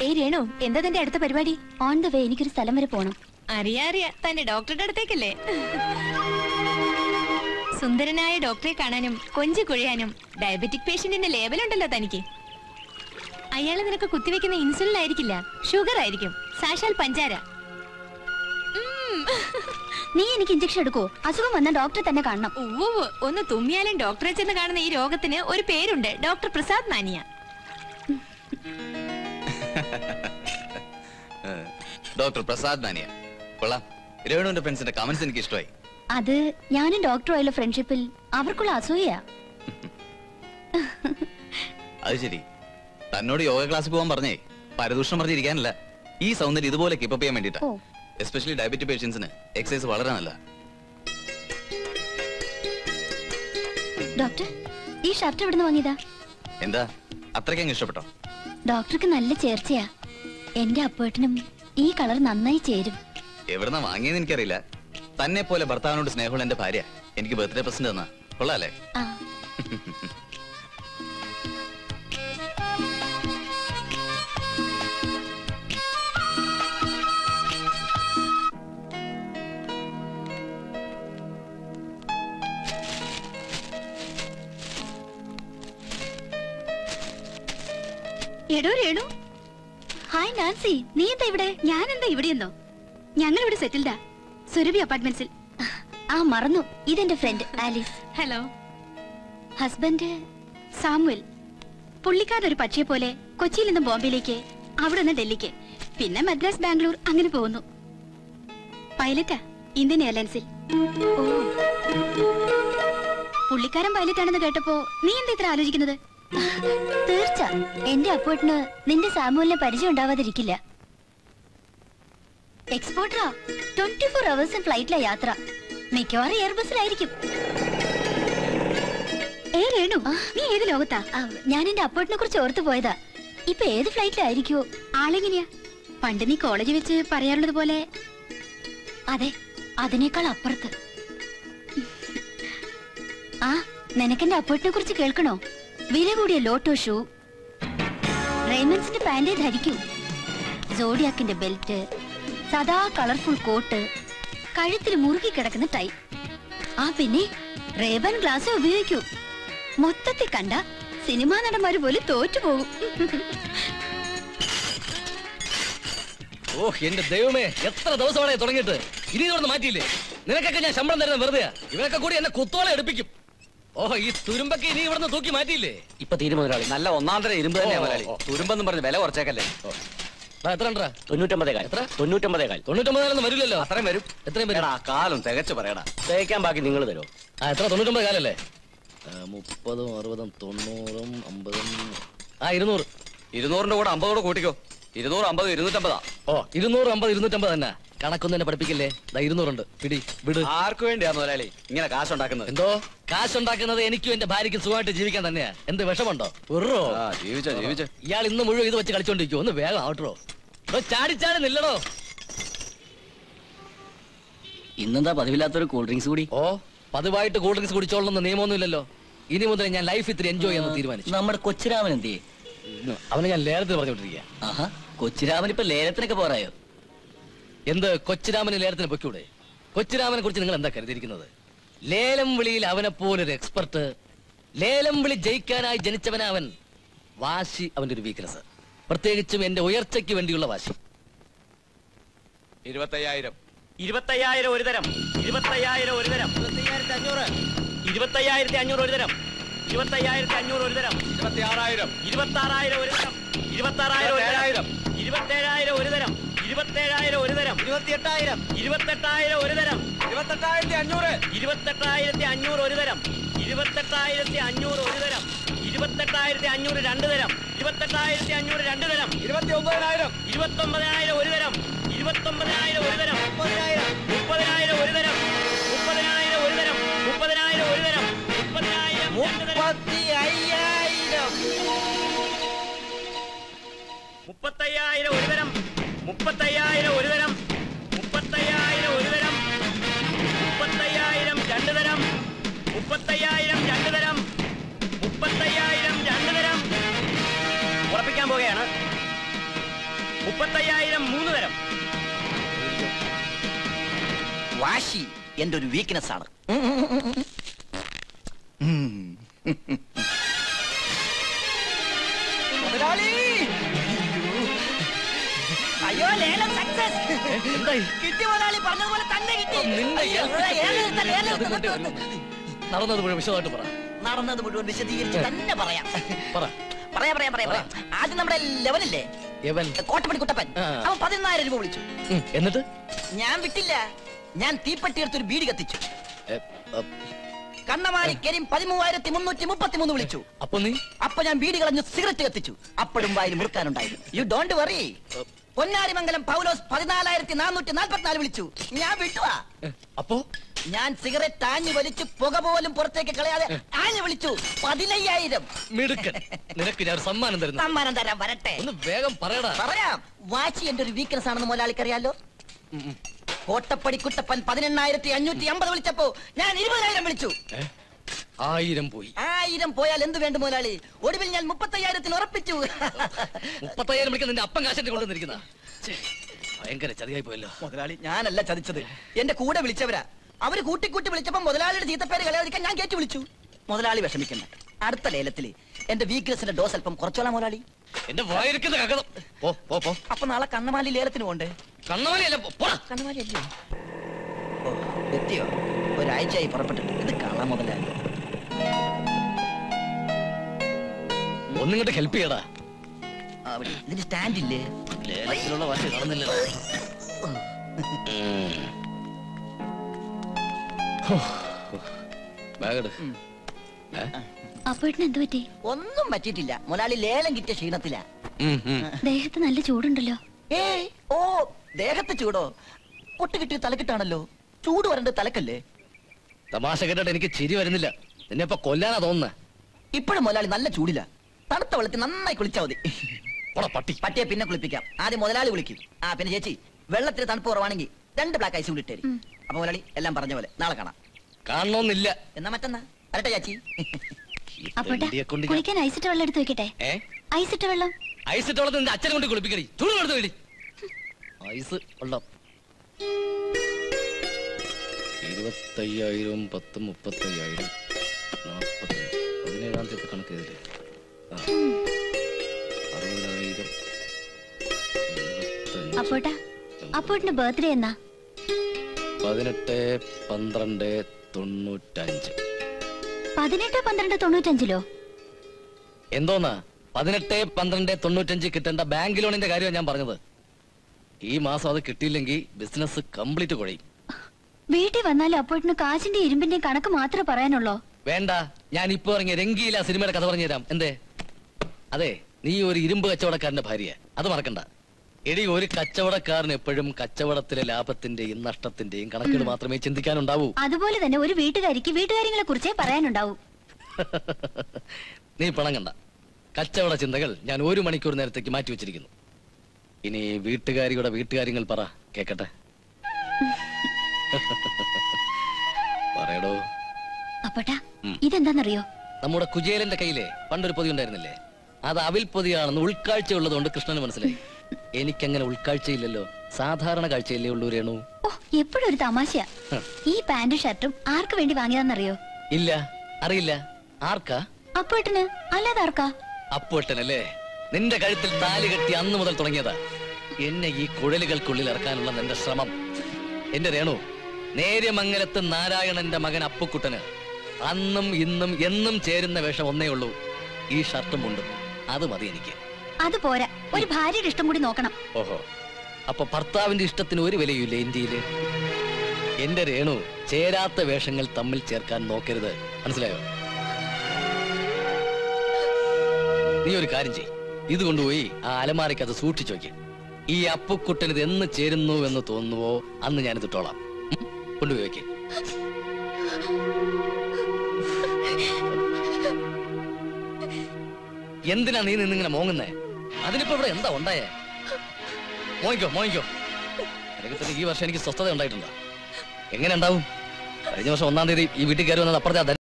ഏയ് രേണു, എന്താ തന്റെ അടുത്ത പരിപാടി? ഓൺ ദ വേ എനിക്കൊരു സ്ഥലം വരെ പോണം. അറിയാ തന്റെ ഡോക്ടറുടെ അടുത്തേക്കല്ലേ? സുന്ദരനായ ഡോക്ടറെ കാണാനും കൊഞ്ചു കുഴിയാനും ഡയബറ്റിക് പേഷ്യന്റിന്റെ ലേബലുണ്ടല്ലോ തനിക്ക്. അയാള് നിനക്ക് കുത്തിവെക്കുന്ന ഇൻസുലിൻ ആയിരിക്കില്ല, ഷുഗർ ആയിരിക്കും, സാക്ഷാൽ പഞ്ചാര. നീ എനിക്ക് ഇഞ്ചക്ഷൻ എടുക്കോ? അസുഖം വന്ന ഡോക്ടറെ തന്നെ കാണണം. ഒന്ന് തുമ്മിയാലും ഡോക്ടറെ ചെന്ന് കാണുന്ന ഈ രോഗത്തിന് ഒരു പേരുണ്ട്, doctor Prasad mania. Doctor Prasad mania കൊള്ളാം. രേണുവിന്റെ ഫ്രണ്ട്സിന്റെ കമന്റ്സ് എനിക്ക് ഇഷ്ടമായി. അത് ഞാനും ഡോക്ടറുമായുള്ള ഫ്രണ്ട്ഷിപ്പിൽ അവർക്കുള്ള അസൂയ. അത് ശരി. തന്നോട് യോഗ ക്ലാസ്സിൽ പോകാൻ പറഞ്ഞേ പരദൂഷണം പറഞ്ഞിരിക്കാനല്ല, ഈ സൗന്ദര്യം ഇതുപോലെ കീപ്പ് ചെയ്യാൻ വേണ്ടിട്ടാ. എസ്പെഷ്യലി ഡയബറ്റിക് പേഷ്യൻസിന് എക്സസൈസ് വളരെ നല്ല. ഡോക്ടർ, ഈ ഷർട്ട് എവിടുന്ന് വാങ്ങിയതാ? എന്താ അത്രയ്ക്ക് ഇഷ്ടപ്പെട്ടോ? ഡോക്ടർക്ക് നല്ല ചേർച്ചയാ. എന്റെ അപ്പേട്ടനും ഈ കളർ നന്നായി ചേരും. എവിടുന്ന വാങ്ങിയെന്ന് എനിക്കറിയില്ല. തന്നെ പോലെ ഭർത്താവിനോട് സ്നേഹമുള്ള എന്റെ ഭാര്യ എനിക്ക് ബർത്ത്ഡേ പ്രസന്റ് തന്നാ. കൊള്ളാല്ലേ? എടോ രേണു. ഹായ് നാൻസി, നീ എന്താ ഇവിടെ? ഞാൻ എന്താ ഇവിടെയെന്നോ? ഞങ്ങൾ ഇവിടെ സെറ്റിൽഡാ, സുരഭി അപ്പാർട്ട്മെന്റ്സിൽ. ആ മറന്നു, ഇതെന്റെ friend Alice. Hello. Husband Samuel. പുള്ളിക്കാരൻ ഒരു പക്ഷിയെ പോലെ കൊച്ചിയിൽ നിന്ന് ബോംബെയിലേക്ക്, അവിടെ നിന്ന് ഡൽഹിക്ക്, പിന്നെ മദ്രാസ്, ബാംഗ്ലൂർ, അങ്ങനെ പോകുന്നു. പൈലറ്റാ, ഇന്ത്യൻ എയർലൈൻസിൽ. പുള്ളിക്കാരൻ പൈലറ്റ് ആണെന്ന് കേട്ടപ്പോ നീ എന്താ ഇത്ര ആലോചിക്കുന്നത്? തീർച്ച എന്റെ അപ്പോട്ടിന് നിന്റെ സാമുവലിനെ പരിചയം ഉണ്ടാവാതിരിക്കില്ല. എക്സ്പോർട്ടറാ, 24 hours ഫ്ലൈറ്റിലെ യാത്ര. മിക്കവാറും എയർബസിലായിരിക്കും. രേണു, നീ ഏത് ലോകത്താ? ഞാൻ എന്റെ അപ്പോട്ടിനെ കുറിച്ച് ഓർത്തു പോയതാ. ഇപ്പൊ ഏത് ഫ്ലൈറ്റിലായിരിക്കുമോ? ആളെങ്ങനെയാ? പണ്ട് നീ കോളേജ് വെച്ച് പറയാറുള്ളത് പോലെ. അതെ, അതിനേക്കാൾ അപ്പുറത്ത്. ആ, നിനക്കെന്റെ അപ്പോട്ടിനെ കുറിച്ച് കേൾക്കണോ? വില കൂടിയ ലോട്ടോ ഷൂ, റെയ്മൻസിന്റെ പാന്റ് ധരിക്കൂ, സോഡിയാക്കിന്റെ ബെൽറ്റ്, സദാ കളർഫുൾ കോട്ട്, കഴുത്തിൽ മുറുകി കിടക്കുന്ന ടൈ. ആ പിന്നെ റേബൻ ഗ്ലാസ് ഉപയോഗിക്കൂ. മൊത്തത്തിൽ കണ്ട സിനിമാ നടന്മാര് പോലും തോറ്റുപോകും. ഓ എന്റെ ദൈവമേ, എത്ര ദിവസമാണ് തുടങ്ങിയിട്ട്? ഇനി ഇതൊന്ന് മാറ്റിയില്ലേ? നിനക്കൊക്കെ ഞാൻ ശമ്പളം തരുന്ന വെറുതെ. ഇവനൊക്കെ കൂടി എന്നെ കുത്തോളം എടുപ്പിക്കും. ഓഹോ, ഈ തുരുമ്പൊക്കെ ഇനി ഇവിടുന്ന് തൂക്കി മാറ്റിയില്ലേ? ഇപ്പൊ തീരുമാനം നല്ല ഒന്നാന്തര ഇരുമ്പ് തന്നെ മുതലാളി. തുരുമ്പെന്നും പറഞ്ഞ് വില കുറച്ചേക്കല്ലേ. എത്ര 99 വരില്ലല്ലോ. അത്രയും വരും. എത്രയും വരും? കാലം തികച്ചു പറയടാ. തേക്കാൻ ബാക്കി നിങ്ങൾ തരുമോ? എത്ര? 99 കാലല്ലേ? 30, 60, 90, 50. 200. 200ന്റെ കൂടെ 50 കൂടെ കൂട്ടിക്കോ. 250, 250. ഓ, 250, 250 തന്നെ. കണക്കൊന്നും എന്നെ പഠിപ്പിക്കില്ലേ? 200 ഉണ്ട്. പിടി വിട്. ആർക്കു വേണ്ടിയാ മുതലാളി ഇങ്ങനെ കാശുണ്ടാക്കുന്നത്? എന്തോ കാശുണ്ടാക്കുന്നത്? എനിക്കും എന്റെ ഭാര്യയ്ക്കും സുഖമായിട്ട് ജീവിക്കാൻ തന്നെയാ. എന്ത് വിഷമുണ്ടോ? ജീവിച്ചോ. ഇയാൾ ഇന്ന് മുഴുവൻ ഇത് വെച്ച് കളിച്ചോണ്ടിരിക്കും. ഒന്ന് വേഗം ആവട്ടോ. ചാടിച്ചാടി നില്ലടോ. ഇന്നെന്താ പതിവില്ലാത്തൊരു കൂൾ ഡ്രിങ്ക്സ് കൂടി? ഓ, പതിവായിട്ട് കൂൾ ഡ്രിങ്ക്സ് കുടിച്ചോളണമെന്ന് നിയമമൊന്നും ഇല്ലല്ലോ. ഇനി മുതൽ ഞാൻ ലൈഫ് ഇത്തിരി എൻജോയ് ചെയ്യാൻ തീരുമാനിച്ചു. നമ്മുടെ കൊച്ചിരാമൻ എന്തിയെ? അവനെ ഞാൻ ലേലത്തിൽ പറഞ്ഞോണ്ടിരിക്കുക. ആഹാ, കൊച്ചിരാമൻ ഇപ്പൊ ലേലത്തിനൊക്കെ പോറായോ? എന്ത് കൊച്ചിരാമന് ലേലത്തിന് പൊയ്ക്കൂടെ? കൊച്ചിരാമനെ കുറിച്ച് നിങ്ങൾ എന്താ കരുതിയിരിക്കുന്നത്? ലേലം വിളിയിൽ അവനെ പോലൊരു എക്സ്പെർട്ട്. ലേലം വിളി ജയിക്കാനായി ജനിച്ചവനവൻ. വാശി അവന്റെ ഒരു വീക്ക്നെസ്, പ്രത്യേകിച്ചും എന്റെ ഉയർച്ചയ്ക്ക് വേണ്ടിയുള്ള വാശി. 25,000. 25,000 ഒരു തരം. 25,000 ഒരു തരം. 25,500. 25,500 ഒരു തരം. 25,500 ഒരു തരം. 26,000. 26,000 ഒരു തരം. 26,000 ഒരു തരം. 27,000 ഒരു തരം. 27,000 ഒരു തരം. 28,000. 28,000 ഒരു തരം. 28,500. 28,500 ഒരു തരം. 28,500 ഒരു തരം. 28,500 രണ്ട് തരം. 28,500 രണ്ട് തരം. 29,000. 29,000 ഒരു തരം. 29,000 ഒരു തരം. 30,000 ഒരു തരം. 30,000 ഒരു തരം. 30,000 ഒരു തരം. 30,000 35,000 ഒരു തരം. 35,000 ഒരു തരം. 35,000 ഒരു തരം. 30,000 രണ്ട് തരം. 30,000 രണ്ട് തരം. 30,000 രണ്ട് തരം. ഉറപ്പിക്കാൻ പോകുകയാണ്. 35,000 3 തരം. വാശി എന്റെ ഒരു വീക്ക്നെസ് ആണ്. അയ്യോ ലേലം സക്സസ്. കിട്ടി മുതലാളി, പറഞ്ഞതുപോലെ തന്നെ കിട്ടി. നടന്നത് മുഴുവൻ വിശദമായിട്ട് പറ. നടന്നത് മുഴുവൻ വിശദീകരിച്ച് തന്നെ പറയാം. പറ. പറയാം. ആദ്യം നമ്മുടെ ലെവലില്ലേ, കോട്ടപ്പടി കുട്ടപ്പൻ, അവൻ 14,000 രൂപ വിളിച്ചു. എന്നിട്ട് ഞാൻ വിട്ടില്ല. ഞാൻ തീപ്പെട്ടി എടുത്തൊരു ബീഡി കത്തിച്ചു. കണ്ണമാരി കരീം 13,333 വിളിച്ചു. അപ്പൊ ഞാൻ ബീഡി കളഞ്ഞു സിഗരറ്റ് കത്തിച്ചു. അപ്പോഴും വായിൽ മുറുക്കാനുണ്ടായിരുന്നു. You don't worry. Ponnarimangalam Paulose 14,444 വിളിച്ചു. ഞാൻ വിട്ടുവാ. അപ്പോ ഞാൻ സിഗരറ്റ് ആഞ്ഞു വലിച്ചു പുക പോലും പുറത്തേക്ക് കളയാതെ ആഞ്ഞു വിളിച്ചു 15,000. നിനക്ക് ഞാൻ സമ്മാനം തരുന്നു. സമ്മാനം തരാൻ വരട്ടെ. ഒന്ന് വേഗം പറയടാ. പറയാം. വാശി എന്റെ ഒരു വീക്ക്നെസ് ആണെന്ന് മുതലാളിക്ക് അറിയാലോ. കോട്ടപ്പടി കുട്ടപ്പൻ 18,550 വിളിച്ചപ്പോ ഞാൻ 20,000 വിളിച്ചു. 1000 പോയി. 1000 പോയാൽ എന്ത് വേണ്ട മുതലാളി? ഒടുവിൽ ഞാൻ 35,000 ഉറപ്പിച്ചു. 35,000 വിളിക്കാൻ നിന്റെ അപ്പം കാശന്റെ കൊണ്ടുവന്നിരിക്കുന്ന ഭയങ്കര ചതിയായി പോയല്ലോ മുതലാളി. ഞാനല്ല ചതിച്ചത്, എന്റെ കൂടെ വിളിച്ചവരാ. അവര് കൂട്ടിക്കൂട്ടി വിളിച്ചപ്പോ മുതലാളിയുടെ ചീത്തപ്പേര് കളയാതിരിക്കാൻ ഞാൻ കേട്ടു വിളിച്ചു. മുതലാളി വിഷമിക്കണ്ട. അടുത്ത ലേലത്തില് എന്റെ വീക്ക്നെസിന്റെ ഡോസ് അല്പം കുറച്ചോളാം മുതലാളി. എന്റെ വായിരിക്കുന്ന കകടം. അപ്പൊ നാളെ കണ്ണമാലി ലേലത്തിന് പോണ്ടേ? കണ്ണമാലിയല്ല, കണ്ണമാലി അല്ലേ? ഓ, എത്തിയോ? ഒരാഴ്ചയായി പുറപ്പെട്ടിട്ട്. ഇത് കാണാൻ മുതലാളി. ഒന്നിങ്ങോട്ട് ഹെൽപ്പ് ചെയ്യടാ. ഇതിന് സ്റ്റാൻഡ് ഇല്ലേ? ലേലത്തിലുള്ള വാശി കാണുന്നില്ല. അപ്പോഴേക്കും എന്ത് പറ്റി? ഒന്നും പറ്റിയിട്ടില്ല മുതലാളി. ലേലം കിട്ടിയ ക്ഷീണത്തില. ദേഹത്ത് നല്ല ചൂടുണ്ടല്ലോ. ഏയ്, ഓ ദേഹത്ത് ചൂടോ? പൊട്ട് കിട്ടിയ തലക്കിട്ടാണല്ലോ. ചൂട് വരേണ്ടത് തലക്കല്ലേ? തമാശ കേട്ടിട്ട് എനിക്ക് ചിരി വരുന്നില്ല. നിന്നെ ഇപ്പൊ കൊല്ലാനാ തോന്നുന്നത്. ഇപ്പോഴും മുതലാളി നല്ല ചൂടില്ല. തണുത്ത വെള്ളത്തിൽ നന്നായി കുളിച്ചാൽ മതി. പട്ടിയെ പിന്നെ കുളിപ്പിക്കാം. ആദ്യം മുതലാളി കുളിക്കും. പിന്നെ ചേച്ചി, വെള്ളത്തിന് തണുപ്പ് കുറവാണെങ്കിൽ 2 ബ്ലാക്ക് ഐസ് കൂടി ഇട്ടേരി. അപ്പൊ മുതലാളി എല്ലാം പറഞ്ഞ പോലെ നാളെ കാണാം. കാണണമെന്നില്ല. എന്നാ മറ്റന്നാ വരട്ടെ ചേച്ചി. കുളിക്കാൻ ഐസിട്ട വെള്ളം എടുത്ത് വെക്കട്ടെ? ഐസിട്ട വെള്ളം. ഐസിട്ട വെള്ളത്തിൽ നിന്റെ അച്ഛനെ കൊണ്ട് കുളിപ്പിക്കടി. ചൂട് എടുത്ത് വേണ്ടി ഐസ് വെള്ളം. 25,000 10 35,000 40 17-ാം തീയതി കണക്ക് ചെയ്തില്ലേ? 60,000 അപ്പോട്ടാ, അപ്പോട്ടിന്റെ ബർത്ത്ഡേ എന്നാ? 18-12-95. 18-12-95 എന്തോന്നാ? 18-12-95 കിട്ടേണ്ട ബാങ്ക് ലോണിന്റെ കാര്യമാണ് ഞാൻ പറഞ്ഞത്. ഈ മാസം അത് കിട്ടിയില്ലെങ്കിൽ ബിസിനസ് കംപ്ലീറ്റ് കുഴയും. വീട്ടിൽ വന്നാലും അപ്പോട്ടിന് കാശിന്റെ ഇരുമ്പിന്റെ കണക്ക് മാത്രമേ പറയാനുള്ളൂ. വേണ്ട, ഞാൻ ഇപ്പൊ ഇറങ്ങിയ രംഗീല സിനിമയുടെ കഥ പറഞ്ഞു തരാം. എന്തേ? അതെ, നീ ഒരു ഇരുമ്പ് കച്ചവടക്കാരന്റെ ഭാര്യ, അത് മറക്കണ്ട. എടി, ഒരു കച്ചവടക്കാരന് എപ്പോഴും കച്ചവടത്തിലെ ലാഭത്തിന്റെയും നഷ്ടത്തിന്റെയും കണക്കുകൾ മാത്രമേ ചിന്തിക്കാനുണ്ടാവൂ. അതുപോലെ തന്നെ ഒരു വീട്ടുകാരിക്ക് വീട്ടുകാര്യങ്ങളെ കുറിച്ചേ പറയാനുണ്ടാവൂ. നീ പണങ്ങണ്ട. കച്ചവട ചിന്തകൾ ഞാൻ 1 മണിക്കൂർ നേരത്തേക്ക് മാറ്റി വെച്ചിരിക്കുന്നു. ഇനി വീട്ടുകാരിയുടെ വീട്ടുകാര്യങ്ങൾ പറ, കേക്കട്ടെ. പറയടോ. അപ്പട്ടാ, ഇതെന്താന്നറിയോ? നമ്മുടെ കുചേലന്റെ കയ്യിലെ പണ്ടൊരു പൊതി ഉണ്ടായിരുന്നില്ലേ? അത് അവിൽ പൊതിയാണെന്ന് ഉൾക്കാഴ്ച ഉള്ളതുകൊണ്ട് കൃഷ്ണന് മനസ്സിലായി. എനിക്കങ്ങനെ ഉൾക്കാഴ്ചയില്ലല്ലോ. സാധാരണ കാഴ്ചയില്ലേ ഉള്ളൂ രേണു. ഓ, എപ്പോഴും ഒരു തമാശയാ. ഈ പാന്റും ഷർട്ടും ആർക്ക് വേണ്ടി വാങ്ങിയതാന്നറിയോ? ഇല്ല, അറിയില്ല. ആർക്കാ? അപ്പേട്ടന്. അല്ലാതെ ആർക്കാ? അപ്പേട്ടനല്ലേ? നിന്റെ കഴുത്തിൽ താലി കെട്ടി അന്ന് മുതൽ തുടങ്ങിയതാ എന്നെ ഈ കുഴലുകൾക്കുള്ളിൽ ഇറക്കാനുള്ള നിന്റെ ശ്രമം. എന്റെ രേണു, നേര്യമംഗലത്ത് നാരായണന്റെ മകൻ അപ്പുക്കുട്ടന് അന്നും ഇന്നും എന്നും ചേരുന്ന വേഷം ഒന്നേ ഉള്ളൂ, ഈ ഷർട്ടും ഉണ്ടും. അത് മതി എനിക്ക്. അത് പോരാ, ഒരു ഭാര്യയുടെ ഇഷ്ടം കൂടി നോക്കണം. ഓഹോ, അപ്പൊ ഭർത്താവിന്റെ ഇഷ്ടത്തിന് ഒരു വിലയില്ലേ ഇന്ത്യയില്? എന്റെ രേണു, ചേരാത്ത വേഷങ്ങൾ തമ്മിൽ ചേർക്കാൻ നോക്കരുത്, മനസ്സിലായോ? നീ ഒരു കാര്യം ചെയ്യ്, ഇത് കൊണ്ടുപോയി ആ അലമാരയ്ക്ക് അത് സൂക്ഷിച്ചു നോക്കി. ഈ അപ്പുക്കുട്ടന് ഇത് എന്ന് ചേരുന്നു എന്ന് തോന്നുവോ അന്ന് ഞാനിത് ഇട്ടോളാം. കൊണ്ടുപോയി വയ്ക്ക്. എന്തിനാ നീ നിന്നിങ്ങനെ മോങ്ങുന്നേ? അതിനിപ്പോ ഇവിടെ എന്താ ഉണ്ടായേ? മോങ്ങിക്കോ. അല്ലെങ്കിൽ ഈ വർഷം എനിക്ക് സ്വസ്ഥത ഉണ്ടായിട്ടുണ്ടോ? എങ്ങനെ ഉണ്ടാവും? കഴിഞ്ഞ വർഷം 1-ാം തീയതി ഈ വീട്ടിൽ കയറി വന്നത് അപ്പുറത്തെ